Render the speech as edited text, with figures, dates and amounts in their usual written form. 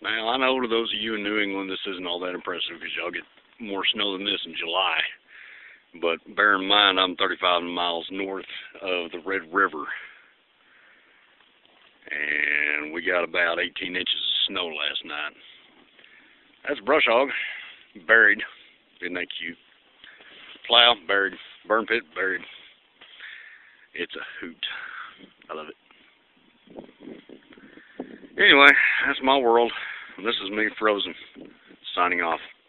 Now, I know to those of you in New England, this isn't all that impressive because y'all get more snow than this in July. But bear in mind, I'm 35 miles north of the Red River. And we got about 18 inches of snow last night. That's a brush hog, buried. Isn't that cute? Plow, buried. Burn pit, buried. It's a hoot. I love it. Anyway, that's my world. This is me, Frozen, signing off.